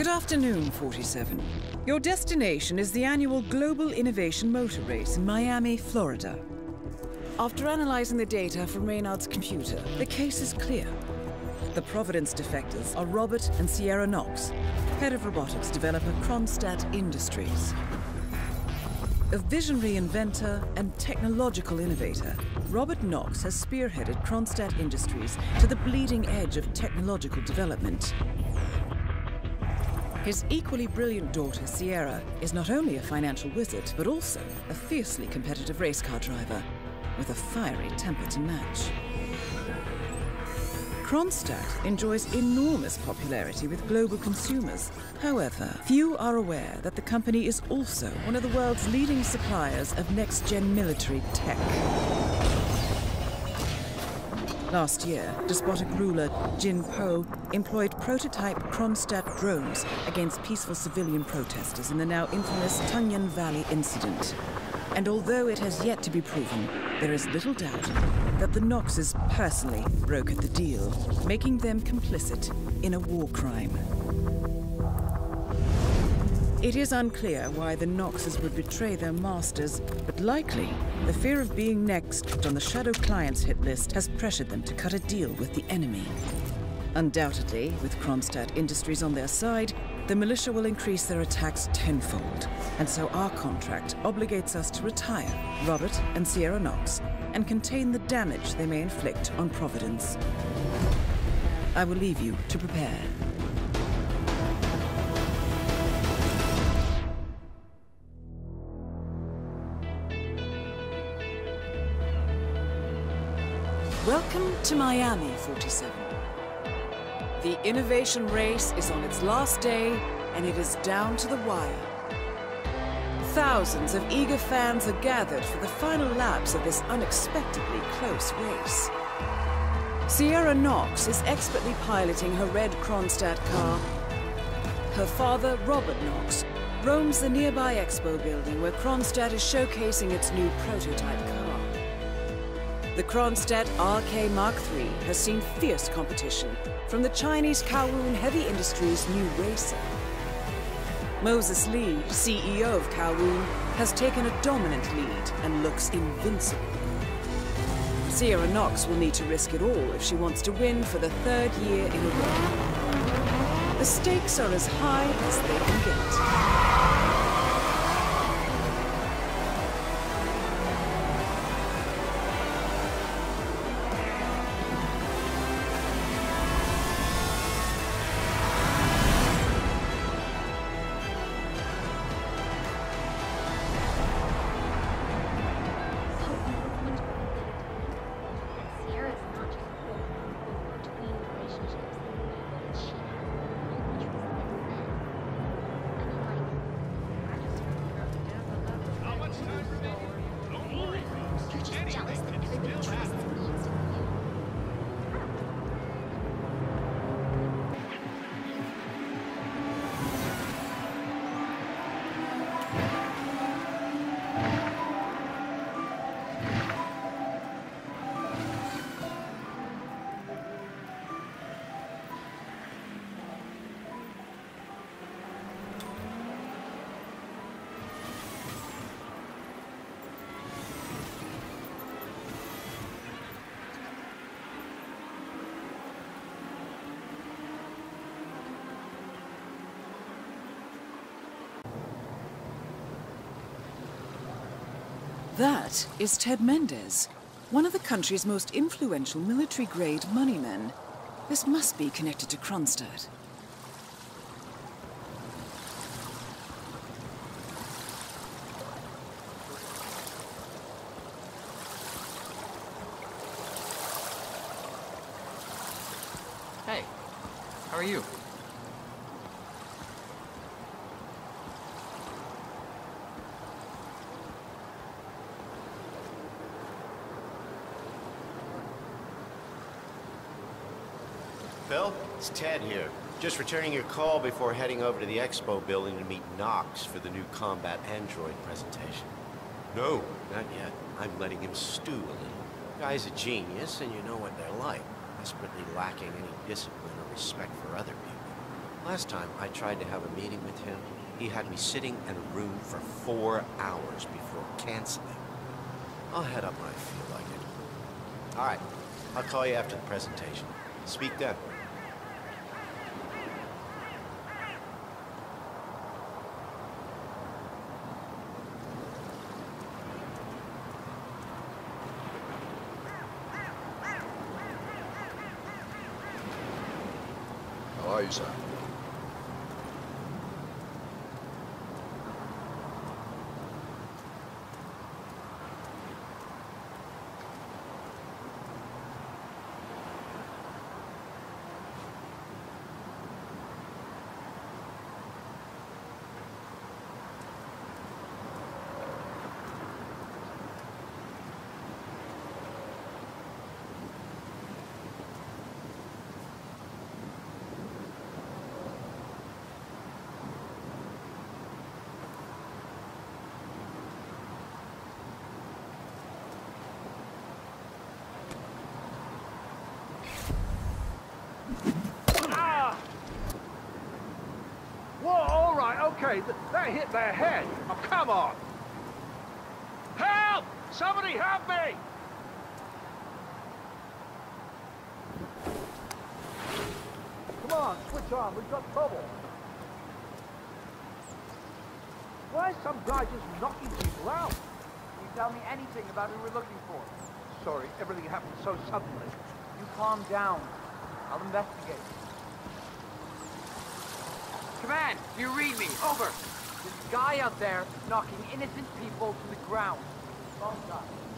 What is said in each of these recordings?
Good afternoon, 47. Your destination is the annual Global Innovation Motor Race in Miami, Florida. After analyzing the data from Reynard's computer, the case is clear. The Providence defectors are Robert and Sierra Knox, head of robotics developer Kronstadt Industries. A visionary inventor and technological innovator, Robert Knox has spearheaded Kronstadt Industries to the bleeding edge of technological development. His equally brilliant daughter, Sierra, is not only a financial wizard, but also a fiercely competitive race car driver, with a fiery temper to match. Kronstadt enjoys enormous popularity with global consumers. However, few are aware that the company is also one of the world's leading suppliers of next-gen military tech. Last year, despotic ruler Jin Po employed prototype Kronstadt drones against peaceful civilian protesters in the now infamous Tungan Valley incident. And although it has yet to be proven, there is little doubt that the Knoxes personally brokered the deal, making them complicit in a war crime. It is unclear why the Knoxes would betray their masters, but likely the fear of being next on the Shadow Clients hit list has pressured them to cut a deal with the enemy. Undoubtedly, with Kronstadt Industries on their side, the militia will increase their attacks tenfold, and so our contract obligates us to retire Robert and Sierra Knox and contain the damage they may inflict on Providence. I will leave you to prepare. Welcome to Miami, 47. The innovation race is on its last day, and it is down to the wire. Thousands of eager fans are gathered for the final laps of this unexpectedly close race. Sierra Knox is expertly piloting her red Kronstadt car. Her father, Robert Knox, roams the nearby expo building where Kronstadt is showcasing its new prototype car. The Kronstadt RK Mark III has seen fierce competition from the Chinese Kowloon Heavy Industries' new racer. Moses Lee, CEO of Kowloon, has taken a dominant lead and looks invincible. Sierra Knox will need to risk it all if she wants to win for the third year in a row. The stakes are as high as they can get. That is Ted Mendez, one of the country's most influential military-grade moneymen. This must be connected to Kronstadt. Hey, how are you? Phil, it's Ted here. Just returning your call before heading over to the expo building to meet Knox for the new combat android presentation. No, not yet. I'm letting him stew a little. Guy's a genius, and you know what they're like. Desperately lacking any discipline or respect for other people. Last time I tried to have a meeting with him, he had me sitting in a room for 4 hours before canceling. I'll head up when I feel like it. All right, I'll call you after the presentation. Speak then. How are you, sir? Okay, that hit their head. Oh, come on. Help! Somebody help me! Come on, switch on. We've got trouble. Why is some guy just knocking people out? Can you tell me anything about who we're looking for? Sorry, everything happened so suddenly. You calm down. I'll investigate. Command, do you read me? Over. This guy out there knocking innocent people to the ground. Wrong guy.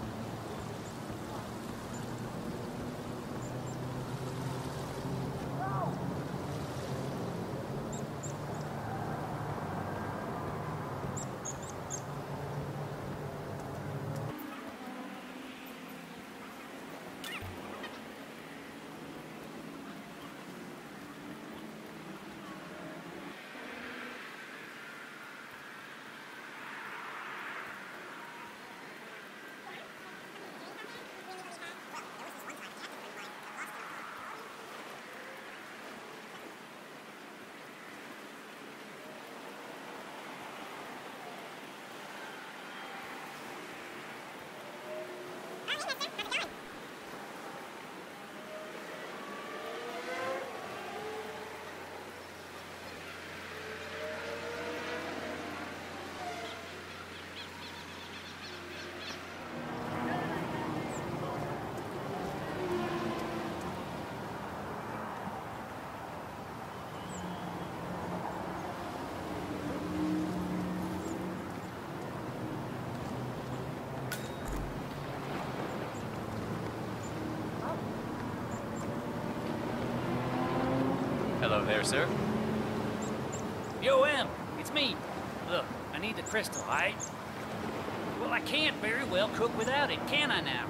Hello there, sir. Yo, M, it's me. Look, I need the crystal, alright? Well, I can't very well cook without it, can I now?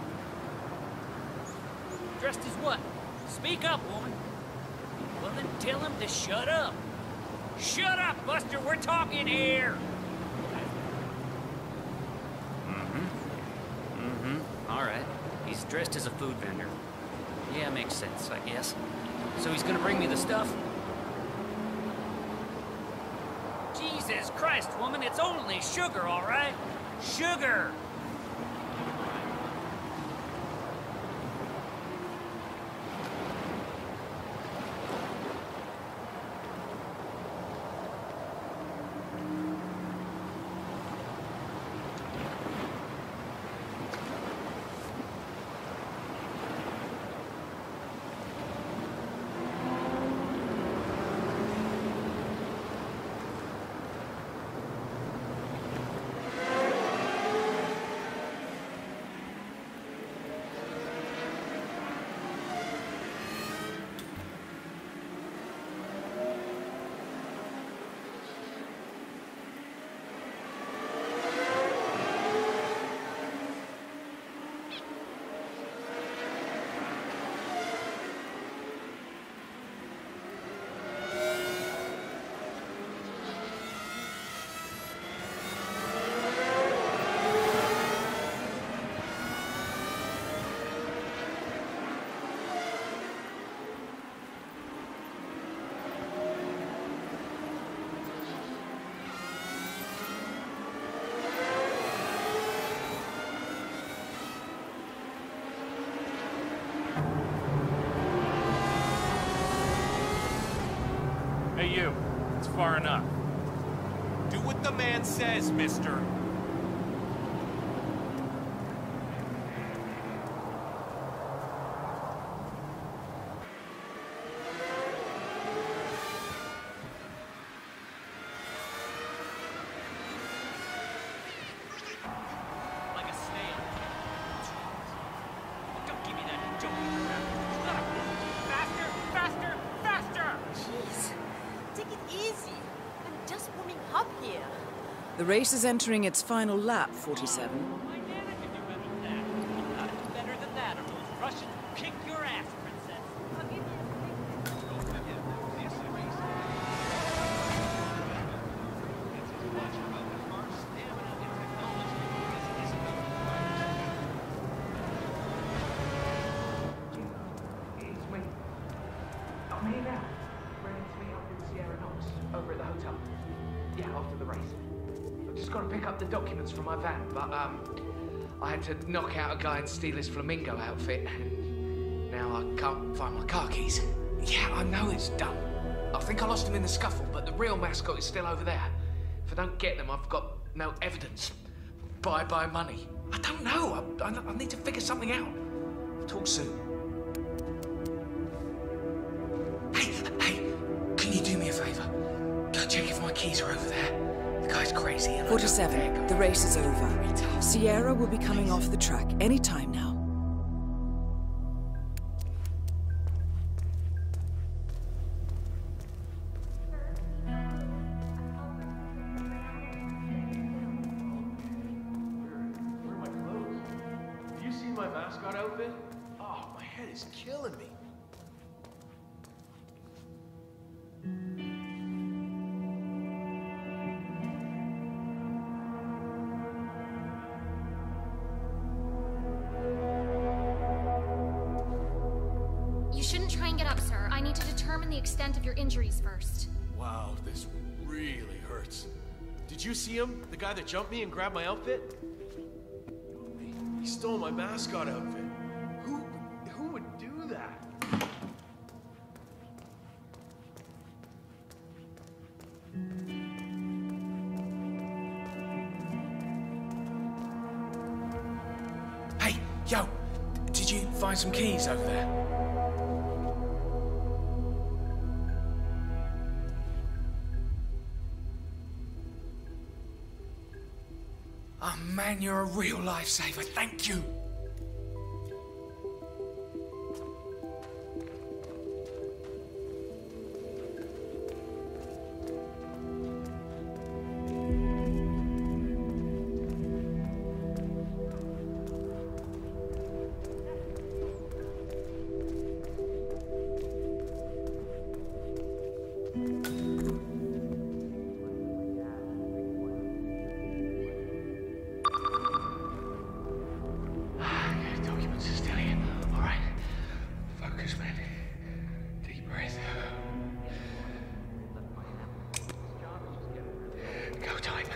Dressed as what? Speak up, woman. Well, then tell him to shut up. Shut up, Buster, we're talking here! Alright. He's dressed as a food vendor. Yeah, makes sense, I guess. So he's gonna bring me the stuff? Jesus Christ, woman, it's only sugar, all right? Sugar! far enough. Do what the man says, mister. Like a snail. Don't give me that joking crap. Faster, faster, faster! Jeez, take it easy. I'm just warming up here. The race is entering its final lap, 47. My nana can do better than that. You gotta do better than that, or those Russians kick your ass, princess. I'll give you It's me. I'm here now. Ready to meet up with Sierra Knox over at the hotel. Yeah, after the race. I've just got to pick up the documents from my van, but I had to knock out a guy and steal his flamingo outfit, and now I can't find my car keys. Yeah, I know it's dumb. I think I lost them in the scuffle, but the real mascot is still over there. If I don't get them, I've got no evidence. Bye-bye money. I don't know. I need to figure something out. Talk soon. Hey, can you do me a favor? Go check if my keys are over there. The guy's crazy. And 47. The race is over. Sierra will be coming off the track any time now. Where are my clothes? Have you seen my mascot outfit? Oh, my head is killing me. You shouldn't try and get up, sir. I need to determine the extent of your injuries first. Wow, this really hurts. Did you see him? The guy that jumped me and grabbed my outfit? He stole my mascot outfit. Who would do that? Hey, yo, did you find some keys over there? Oh man, you're a real lifesaver. Thank you. Documents are still here. All right. Focus, man. Deep breath. Go time.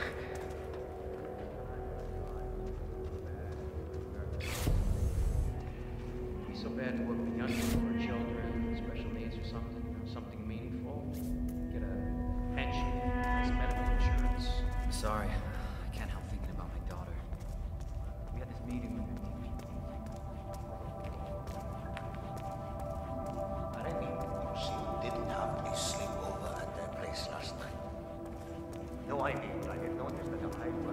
Be so bad to work with young people or children, special needs or something, something meaningful. Get a pension, nice medical insurance. Sorry, I can't help thinking about my daughter. We had this meeting with her teacher. But I mean, she didn't have a sleepover at their place last night. No, I mean, I had noticed that the high blood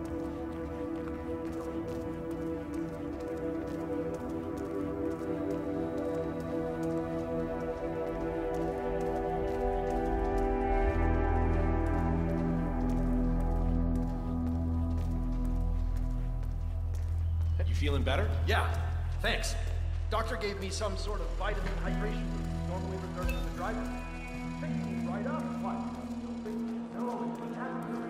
You feeling better? Yeah, thanks. Doctor gave me some sort of vitamin hydration normally reserved for the driver. Picked me right up. What? No, it happened.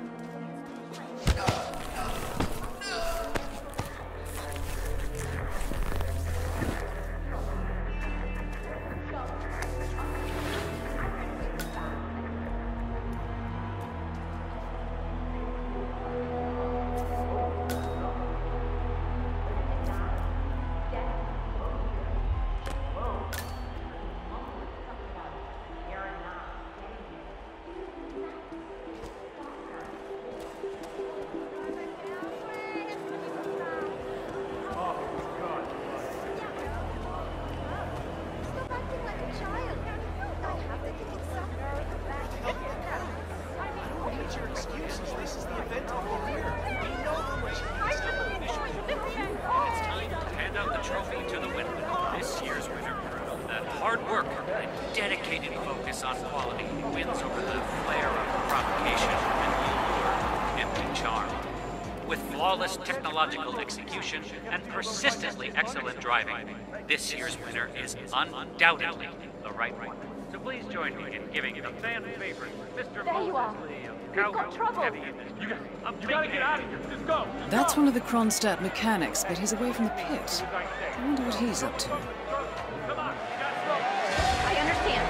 With flawless technological execution and persistently excellent driving, this year's winner is undoubtedly the right one. So please join me in giving the fan favorite, Mr. There you are. We've got trouble. You gotta get out of here. Just go. That's one of the Kronstadt mechanics, but he's away from the pit. I wonder what he's up to. I understand.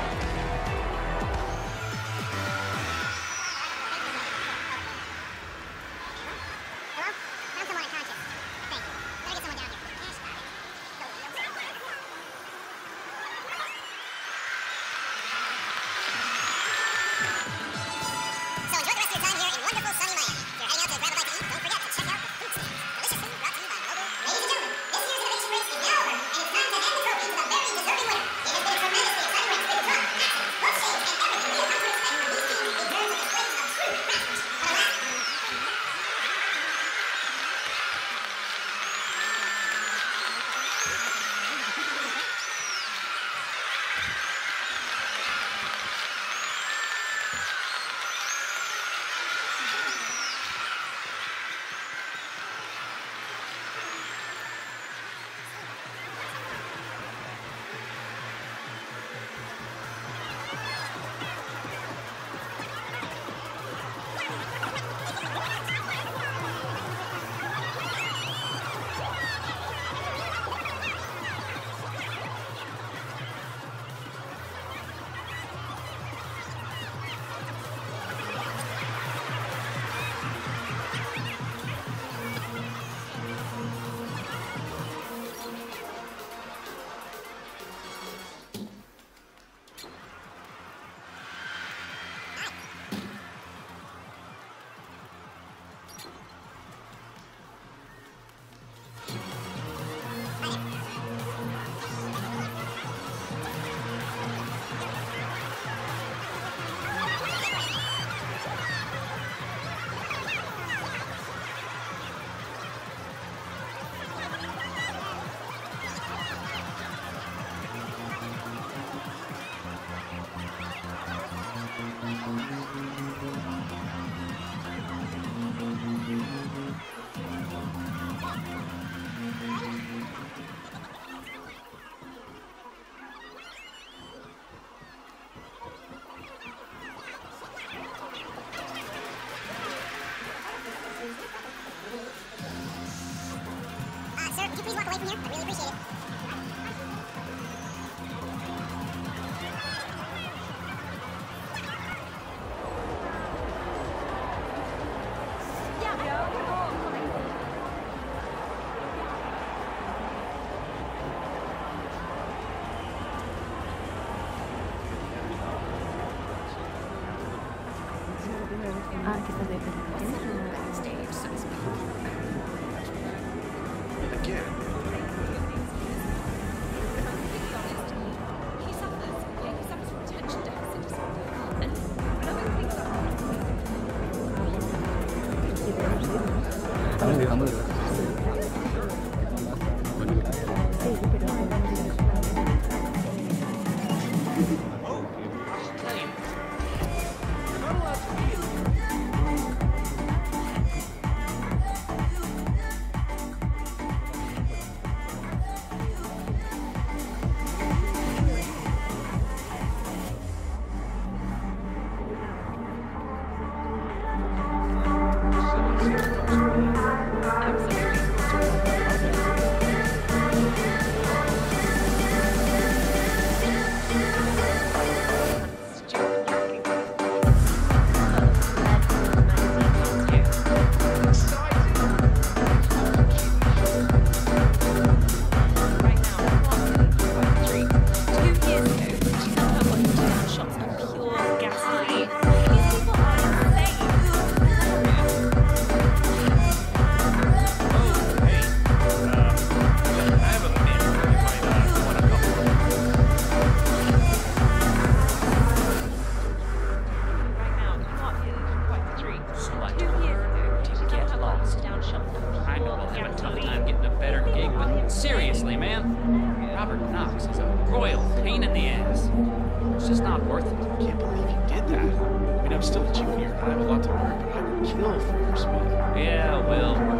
I'm still a junior. I have a lot to learn, but I would kill for your speed. Yeah, well,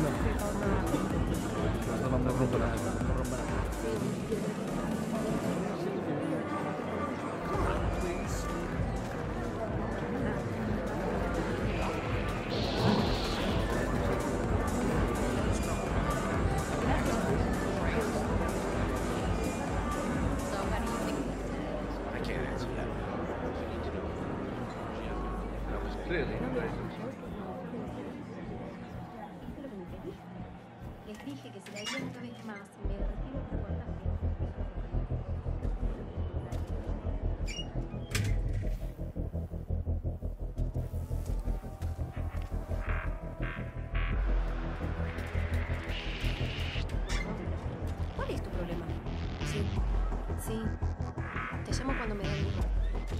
Les dije que si la haría una vez más, me retiro por guardarme. ¿Cuál es tu problema? Sí. Te llamo cuando me dé el lugar.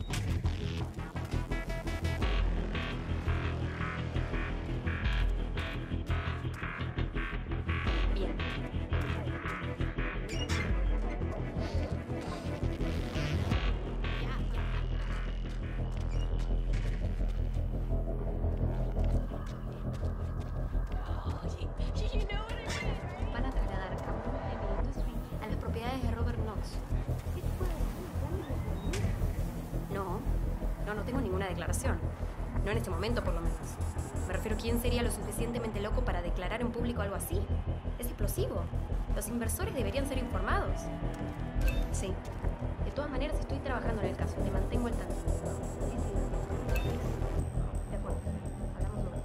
Bien. Van a trasladar campos de Heavy Industry a las propiedades de Robert Knox. No tengo ninguna declaración. No en este momento, por lo menos. Me refiero a quién sería lo suficientemente loco para declarar en público algo así. Es explosivo. Los inversores deberían ser informados. Sí. De todas maneras, estoy trabajando en el caso. Te mantengo al tanto. De acuerdo. Hablamos luego.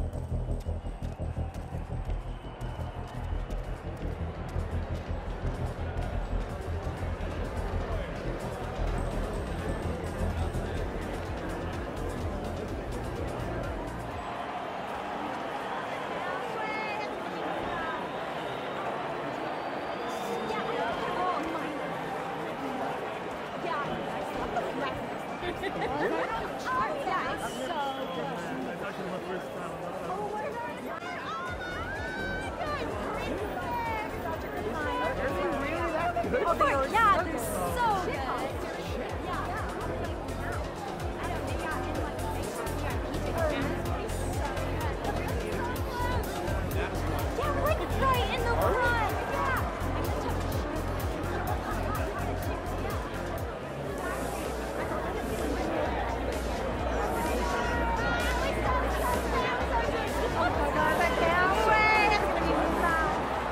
Oh, yeah, they're so good. Yeah, like it's right in the front. Oh my God, I can't wait. It's gonna be fun.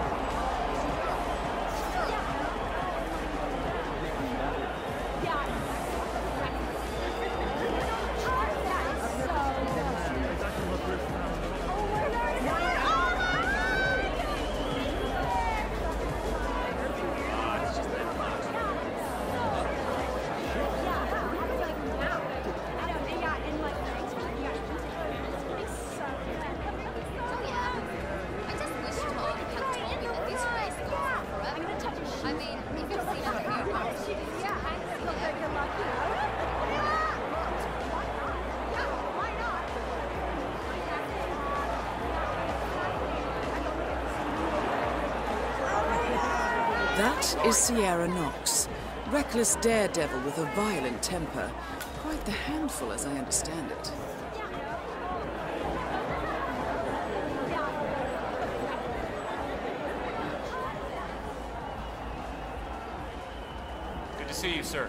That is Sierra Knox, reckless daredevil with a violent temper. Quite the handful, as I understand it. Good to see you, sir.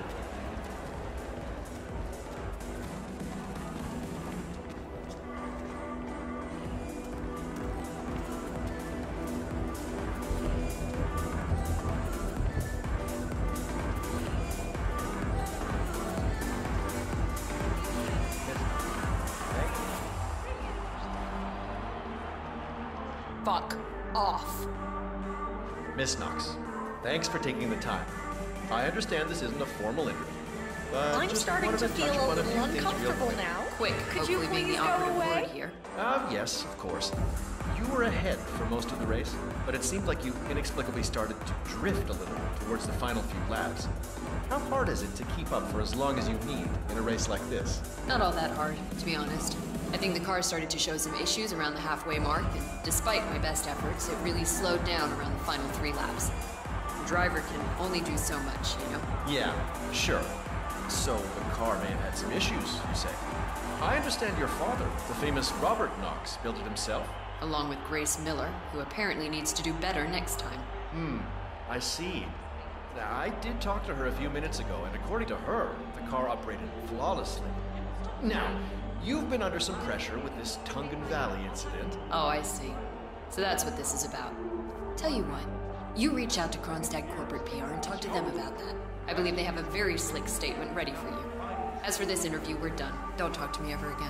Fuck off. Miss Knox, thanks for taking the time. I understand this isn't a formal interview, but I'm just starting wanted to touch feel a upon little few things real uncomfortable quick. now. Quick, Could you hopefully being please the go operative away? word here. Yes, of course. You were ahead for most of the race, but it seemed like you inexplicably started to drift a little towards the final few laps. How hard is it to keep up for as long as you need in a race like this? Not all that hard, to be honest. I think the car started to show some issues around the halfway mark, and despite my best efforts, it really slowed down around the final 3 laps. The driver can only do so much, you know? Yeah, sure. So the car may have had some issues, you say. I understand your father, the famous Robert Knox, built it himself. along with Grace Miller, who apparently needs to do better next time. I see. Now, I did talk to her a few minutes ago, and according to her, the car operated flawlessly. Now, you've been under some pressure with this Tungan Valley incident. Oh, I see. So that's what this is about. Tell you what, you reach out to Kronstadt Corporate PR and talk to them about that. I believe they have a very slick statement ready for you. As for this interview, we're done. Don't talk to me ever again.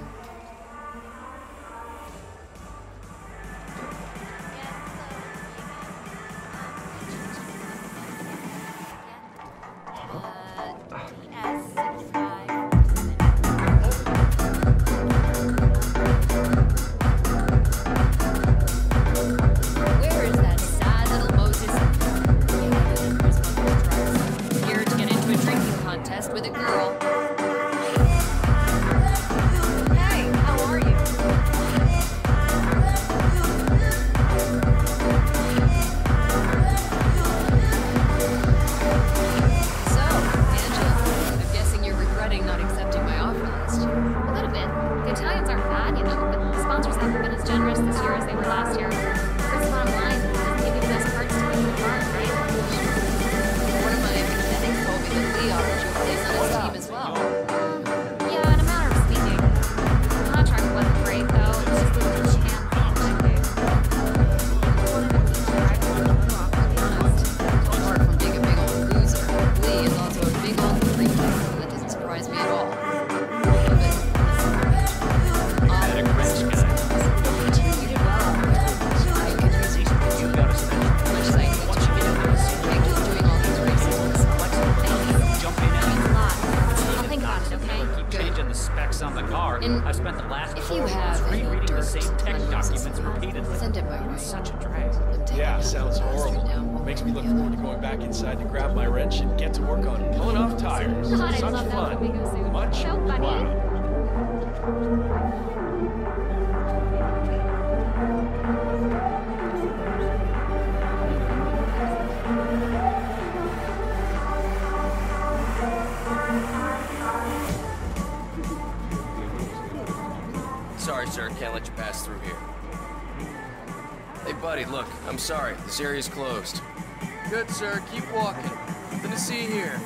Inside to grab my wrench and get to work on pulling off tires. God, Such I love fun. that Much so funny. wow. Sorry, sir. Can't let you pass through here. Hey, buddy, look. I'm sorry. This area's closed. Good, sir. Keep walking. Nothing to see here.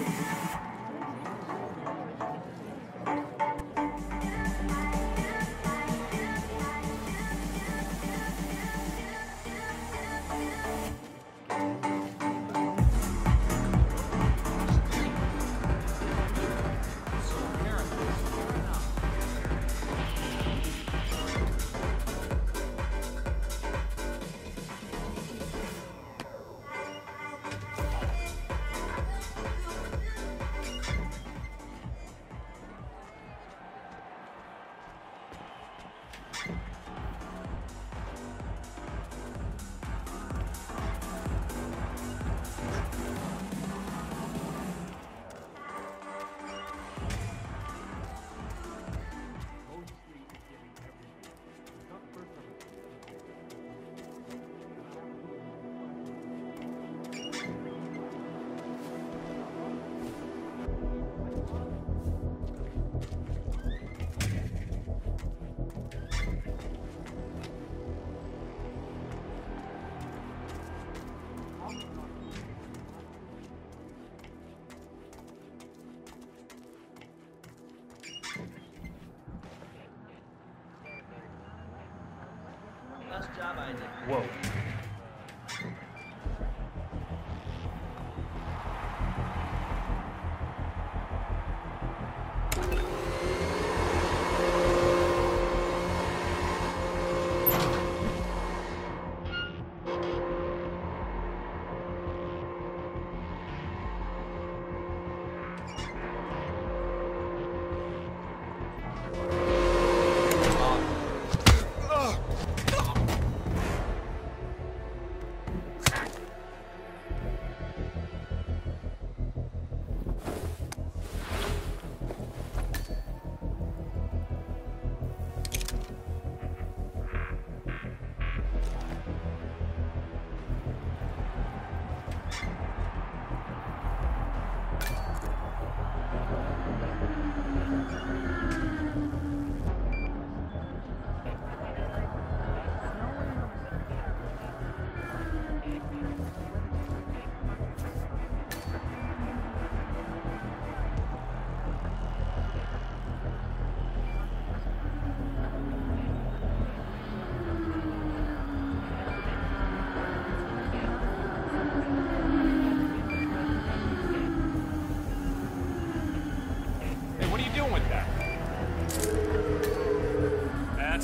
Nice job, Isaac. Whoa.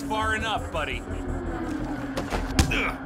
far enough, buddy. Ugh.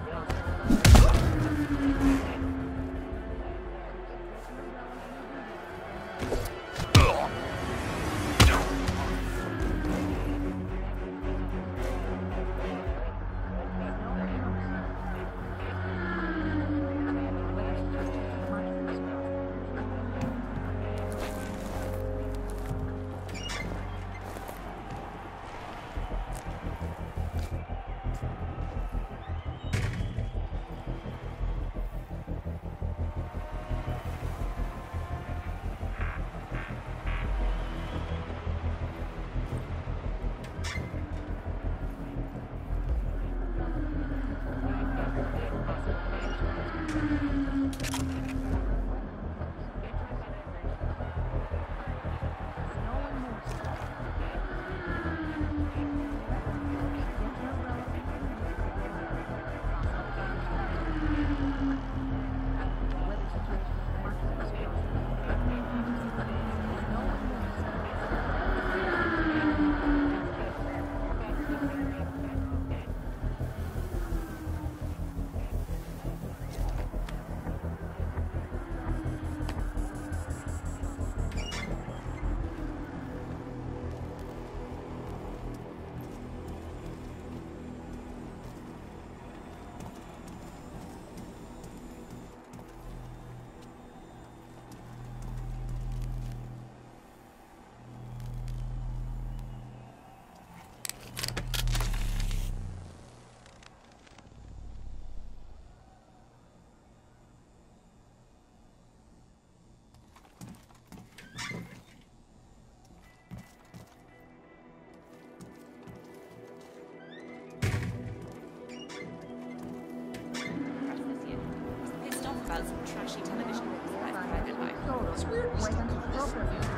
About some trashy television I private life. It's weird we still call this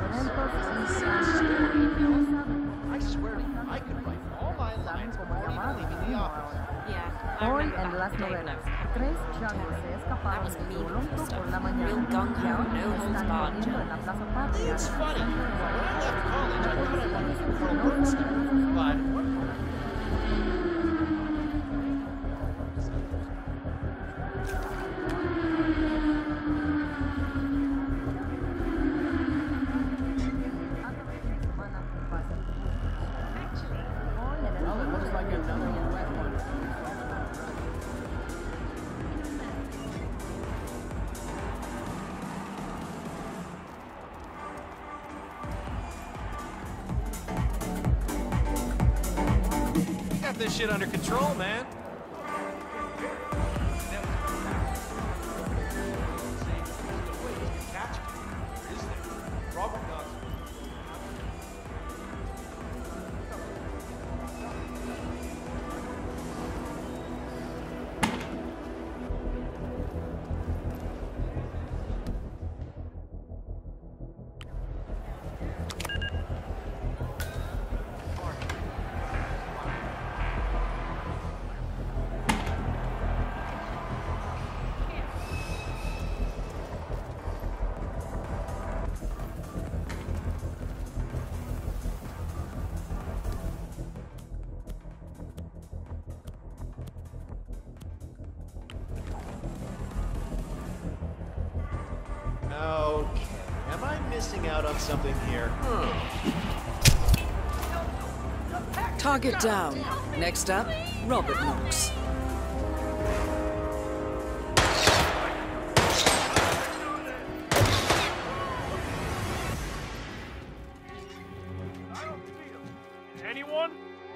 I swear to you, I could write all my lines before even leaving the office. Yeah, I remember back in the day when I was that was me stuff. Real gung-ho, no holds barred. It's funny. When I left college, I thought I wanted to be Colonel Bernstein, but... This shit under control, man. Okay, am I missing out on something here? Target down. Next up, Robert Knox. Anyone?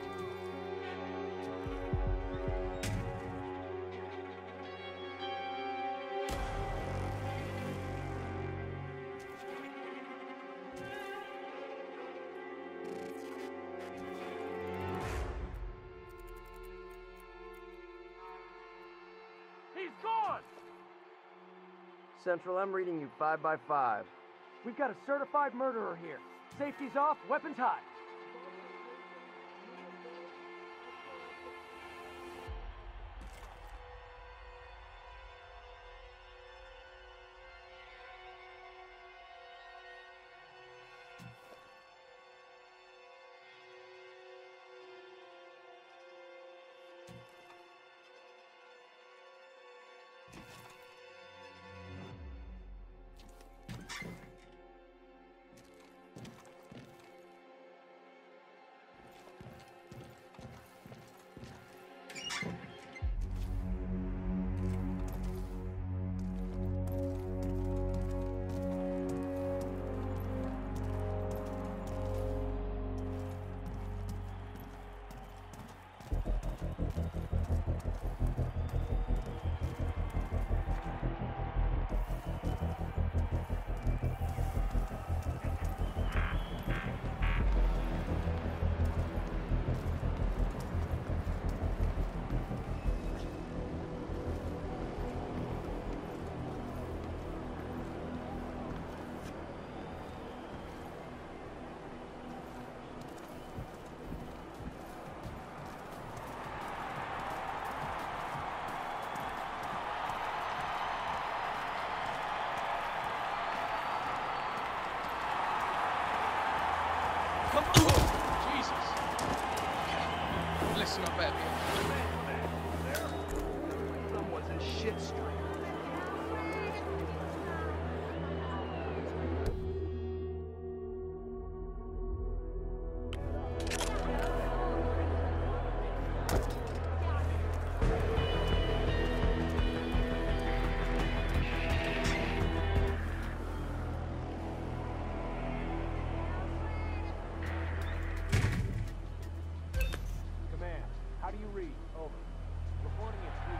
He's gone! Central, I'm reading you 5 by 5. We've got a certified murderer here. Safety's off, weapons high. listen up at me. Someone's in shit street. How do you read? Over. Reporting it street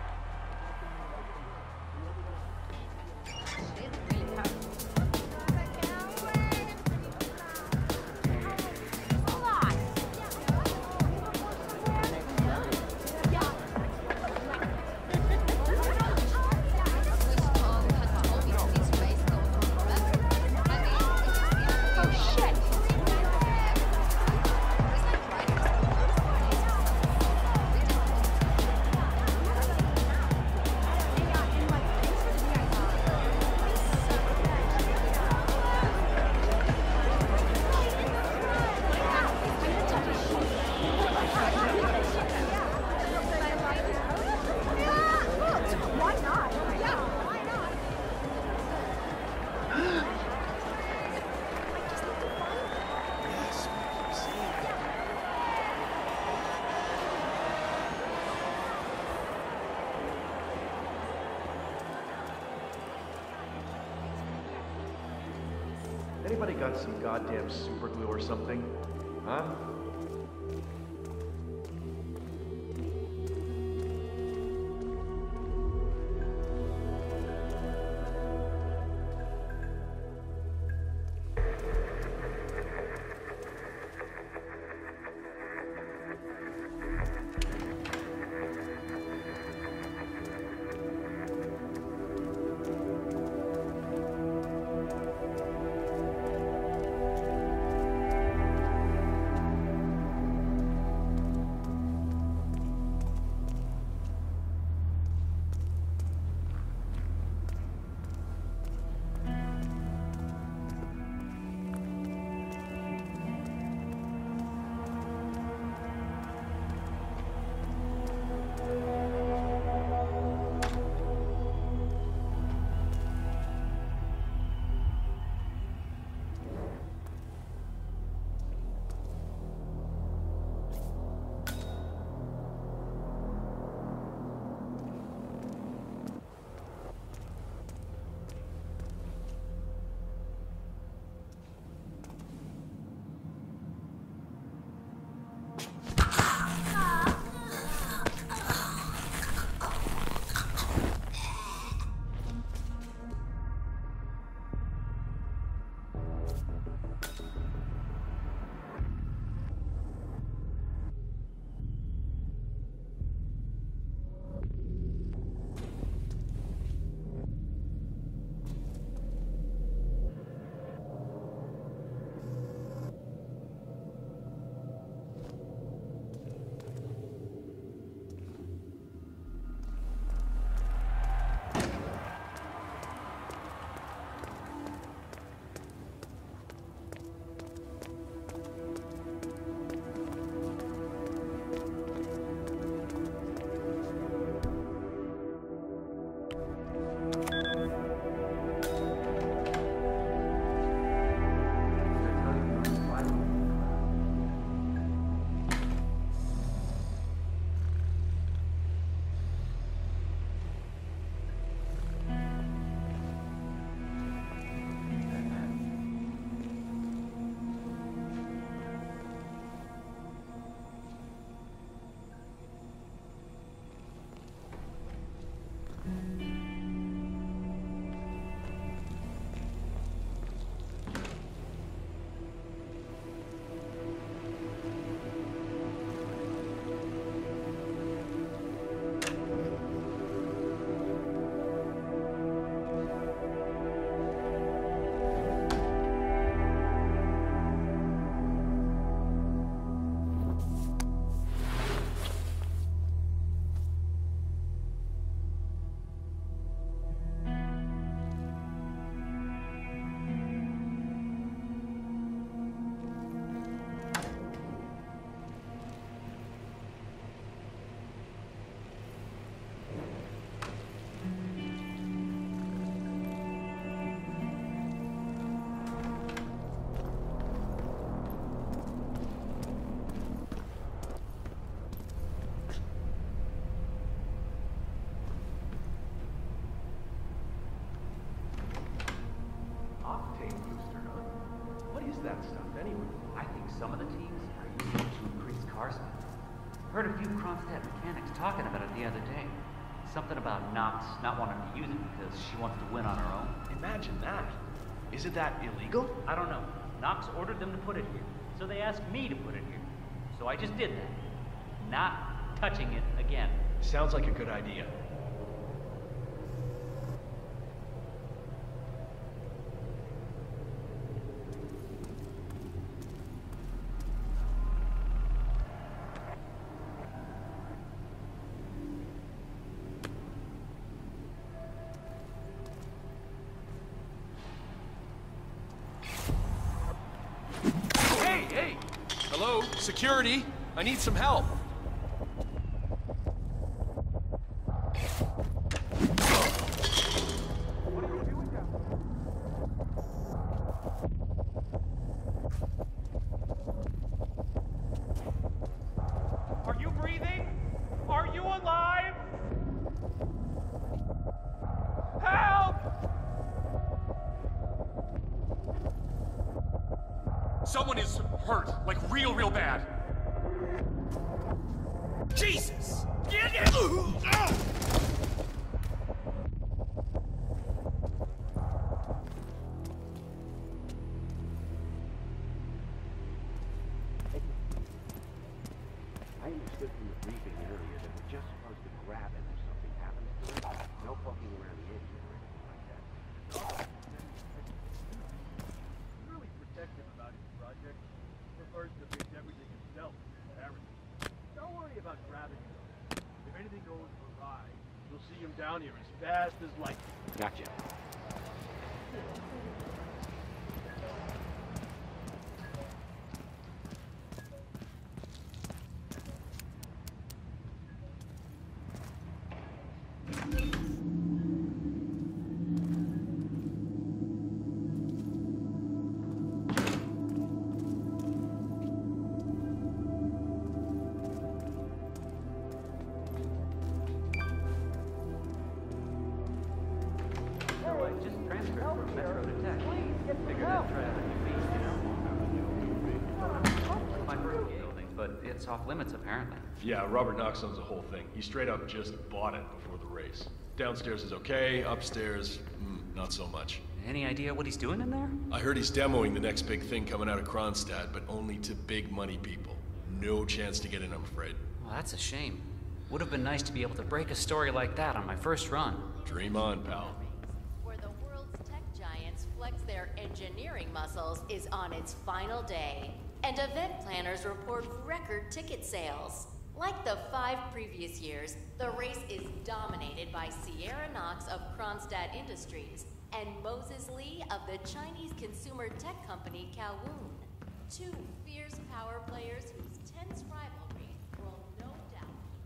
Anybody got some goddamn super glue or something? Huh? Some of the teams are using it to increase car speed. Heard a few Kronstadt mechanics talking about it the other day. Something about Knox not wanting to use it because she wants to win on her own. Imagine that. Isn't that illegal? I don't know. Knox ordered them to put it here, so they asked me to put it here. So I just did that. Not touching it again. Sounds like a good idea. Hey! Hello? Security? I need some help. Are you breathing? Are you alive? Help! Someone is hurt, like real bad. Jesus! Get it! I understood from the briefing earlier that we're just supposed to grab it if something happens to it. No poking around the edges or anything like that. He's really protective about his project. Prefers to fix everything himself. Don't worry about grabbing him. If anything goes awry, you'll see him down here as fast as lightning. Gotcha. It's off limits, apparently. Yeah, Robert Knox owns the whole thing. He straight up just bought it before the race. Downstairs is okay, upstairs, not so much. Any idea what he's doing in there? I heard he's demoing the next big thing coming out of Kronstadt, but only to big money people. No chance to get in, I'm afraid. Well, that's a shame. Would have been nice to be able to break a story like that on my first run. Dream on, pal. Where the world's tech giants flex their engineering muscles is on its final day. And event planners report record ticket sales. Like the 5 previous years, the race is dominated by Sierra Knox of Kronstadt Industries and Moses Lee of the Chinese consumer tech company Kowloon. 2 fierce power players whose tense rivalry will no doubt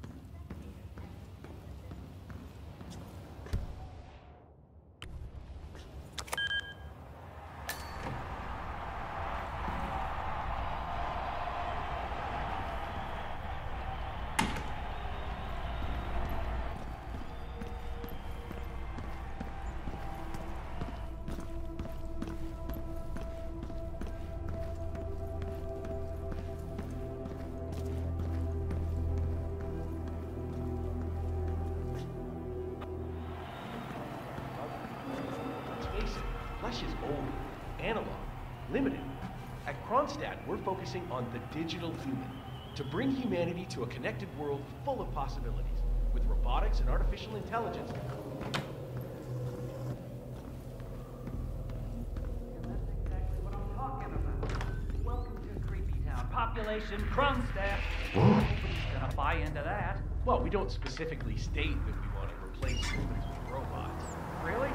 Flesh is old, analog, limited. At Kronstadt, we're focusing on the digital human, to bring humanity to a connected world full of possibilities, with robotics and artificial intelligence. Welcome to Creepy Town. Population Kronstadt. Nobody's gonna buy into that. Well, we don't specifically state that we want to replace humans with robots. Really?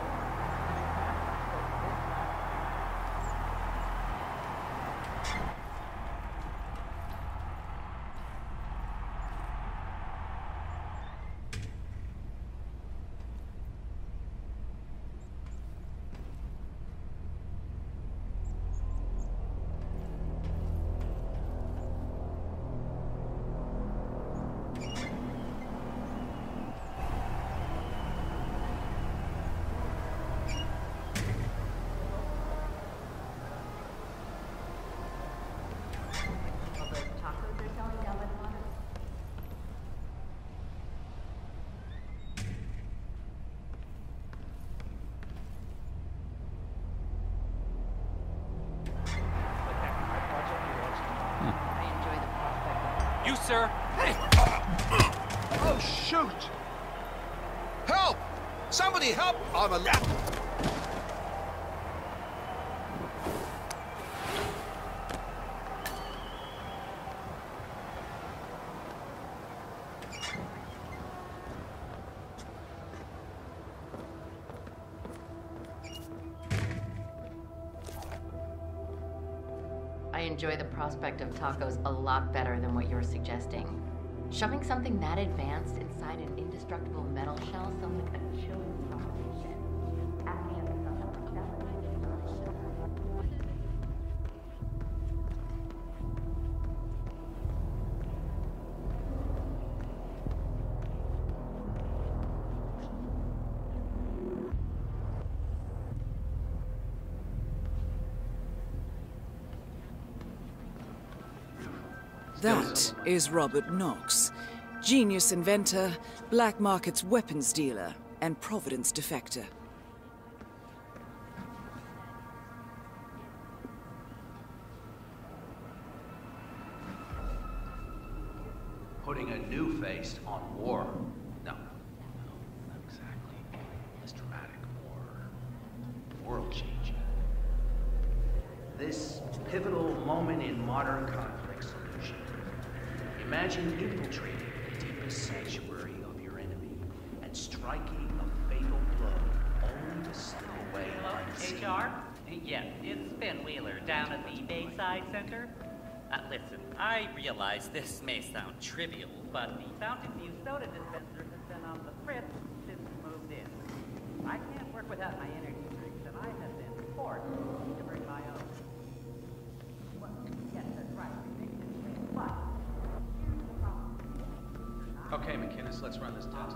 You, sir. Hey! Oh, shoot! Help! Somebody help! I'm a... I enjoy the prospect of tacos a lot better than what you're suggesting. Shoving something that advanced inside an indestructible metal shell sounds like a chilling proposition. That is Robert Knox, genius inventor, black markets weapons dealer, and Providence defector. Putting a new face on war. No, not exactly. Less dramatic, more world-changing. This pivotal moment in modern conflict solution. Imagine infiltrating the deepest sanctuary of your enemy and striking a fatal blow only to slip away unseen. HR? Yes, it's Ben Wheeler down at the Bayside Center. Listen, I realize this may sound trivial, but the Fountain View soda dispenser has been on the fritz since we moved in. I can't work without my energy drinks, and I have been forced to bring my own. Well, yes, that's right, ridiculously, but here's the problem. Okay, McInnes, let's run this test.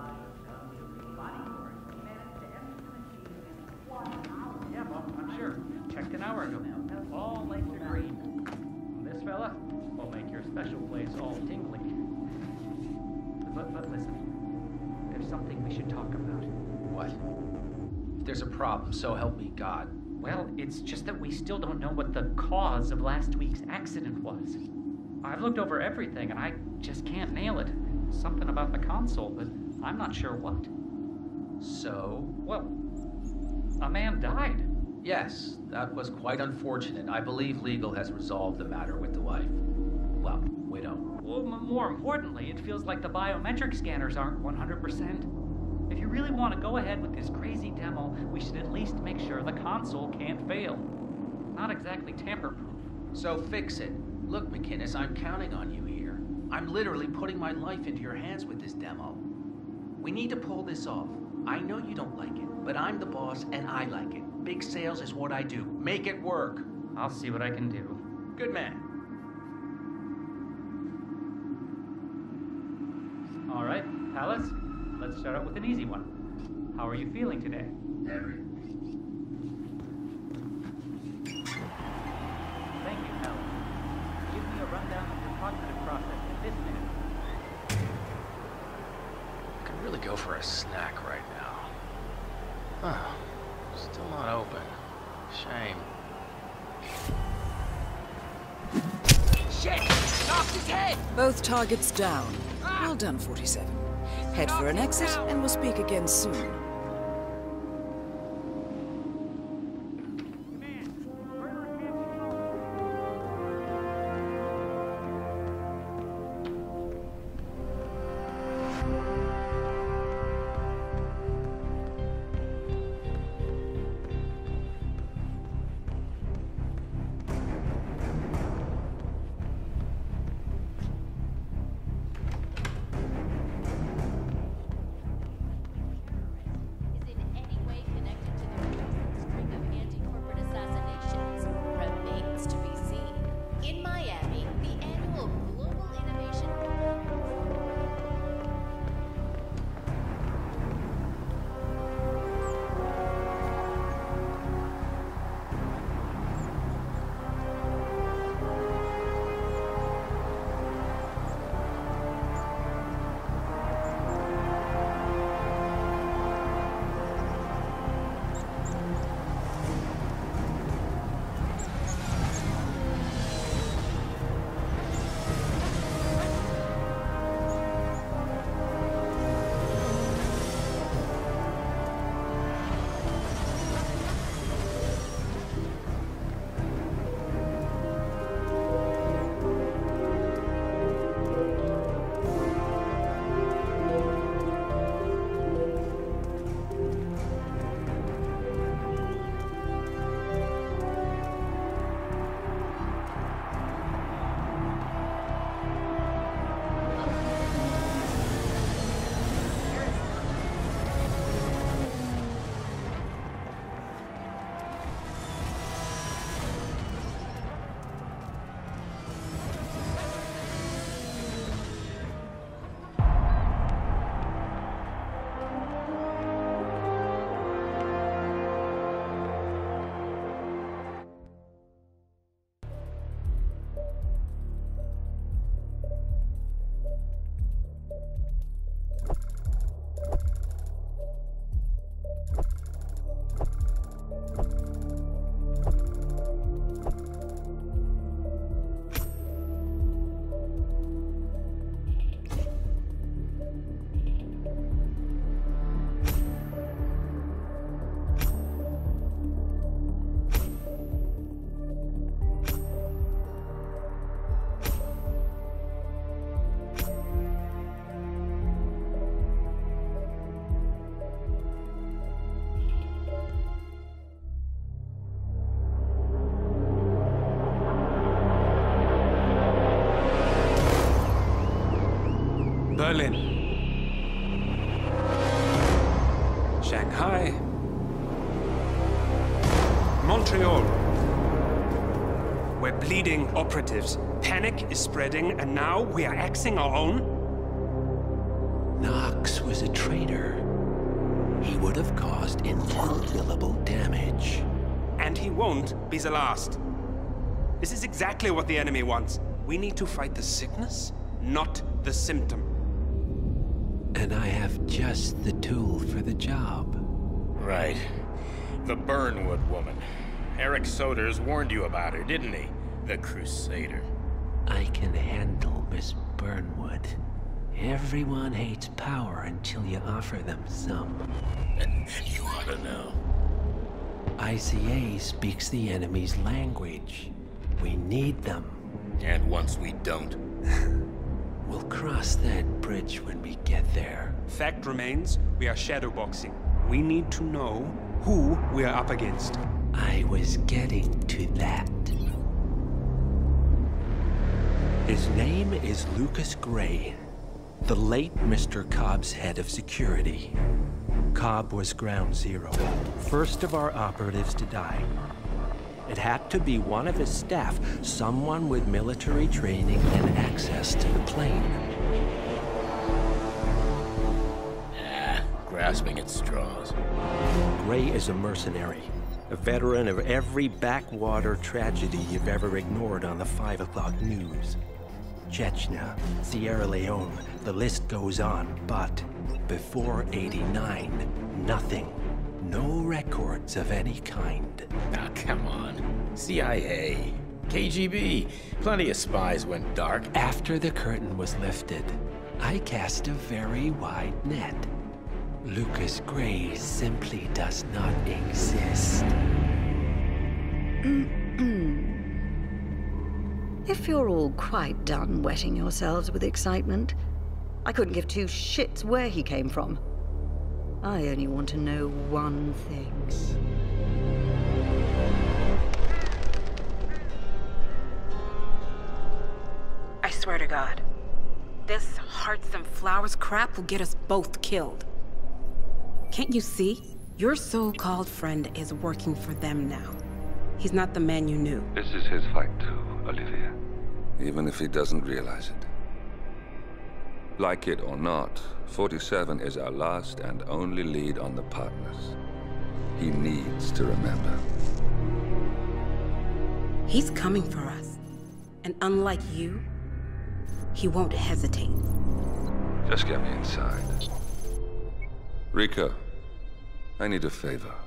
Yeah, well, I'm sure. Checked an hour ago now. All lights are green. This fella will make your special place all tingly. But listen, there's something we should talk about. What? If there's a problem, so help me God. Well, it's just that we still don't know what the cause of last week's accident was. I've looked over everything and I just can't nail it. Something about the console, but I'm not sure what. So? Well, a man died. Yes, that was quite unfortunate. I believe legal has resolved the matter with the wife. Well, widow. Well, more importantly, it feels like the biometric scanners aren't 100%. If you really want to go ahead with this crazy demo, we should at least make sure the console can't fail. Not exactly tamper-proof. So fix it. Look, McInnes, I'm counting on you here. I'm literally putting my life into your hands with this demo. We need to pull this off. I know you don't like it, but I'm the boss and I like it. Big sales is what I do. Make it work. I'll see what I can do. Good man. All right, Palace, let's start out with an easy one. How are you feeling today? Thank you, Palace. Give me a rundown of your cognitive process in this minute. I could really go for a snack right now. Huh. Still not open. Shame. Shit! Knocked his head! Both targets down. Well done, 47. Head for an exit, and we'll speak again soon. Berlin. Shanghai. Montreal. We're bleeding operatives. Panic is spreading, and now we are axing our own? Knox was a traitor. He would have caused incalculable damage. And he won't be the last. This is exactly what the enemy wants. We need to fight the sickness, not the symptom. And I have just the tool for the job. Right. The Burnwood woman. Eric Soders warned you about her, didn't he? The Crusader. I can handle Miss Burnwood. Everyone hates power until you offer them some. You ought to know. ICA speaks the enemy's language. We need them. And once we don't? We'll cross that bridge when we get there. Fact remains, we are shadowboxing. We need to know who we are up against. I was getting to that. His name is Lucas Gray, the late Mr. Cobb's head of security. Cobb was ground zero, first of our operatives to die. It had to be one of his staff, someone with military training and access to the plane. Grasping at straws. Gray is a mercenary, a veteran of every backwater tragedy you've ever ignored on the 5 o'clock news. Chechnya, Sierra Leone, the list goes on, but before '89, nothing. No records of any kind. Ah, come on. CIA, KGB, plenty of spies went dark. After the curtain was lifted, I cast a very wide net. Lucas Gray simply does not exist. If you're all quite done wetting yourselves with excitement, I couldn't give two shits where he came from. I only want to know one thing. I swear to God, this hearts and flowers crap will get us both killed. Can't you see? Your so-called friend is working for them now. He's not the man you knew. This is his fight too, Olivia. Even if he doesn't realize it. Like it or not, 47 is our last and only lead on the partners. He needs to remember. He's coming for us. And unlike you, he won't hesitate. Just get me inside. Rico, I need a favor.